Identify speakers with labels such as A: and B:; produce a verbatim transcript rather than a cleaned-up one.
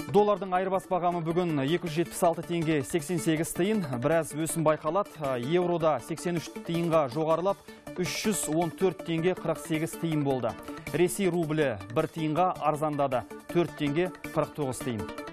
A: Доллардың айырбас бағамы бүгін екі жүз жетпіс алты теңге сексен сегіз тиын, біраз өсім байқалады. Еурода сексен үш тиынға жоғарылап, үш жүз он төрт теңге қырық сегіз тиын болды. Ресей рублі бір тиынға арзандады, төрт теңге қырық тоғыз тиын.